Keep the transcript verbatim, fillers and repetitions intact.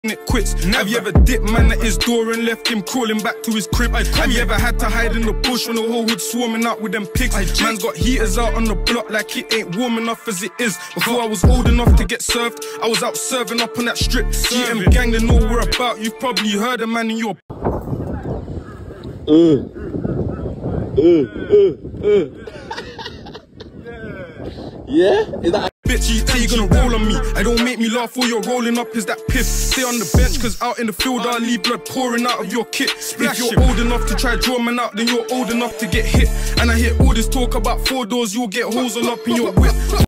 it quits. Never. Have you ever dipped man at his door and left him crawling back to his crib? I Have you ever had to hide in the bush when the whole hood swarming out with them pigs? I Man's got heaters out on the block like it ain't warm enough as it is. Before I was old enough to get served, I was out serving up on that strip. G M gang, they know we're about. You've probably heard a man in your Uh, uh, uh, uh. Yeah? Is that bitch, you say you gonna roll on me. I don't make me laugh while you're rolling up, is that piff? Stay on the bench, cause out in the field I'll leave blood pouring out of your kit. If you're old enough to try draw man out, then you're old enough to get hit. And I hear all this talk about four doors, you'll get holes all up in your whip.